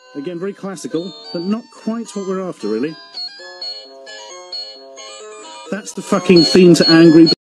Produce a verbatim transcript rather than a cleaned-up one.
Again, very classical, but not quite what we're after, really. That's the fucking theme to Angry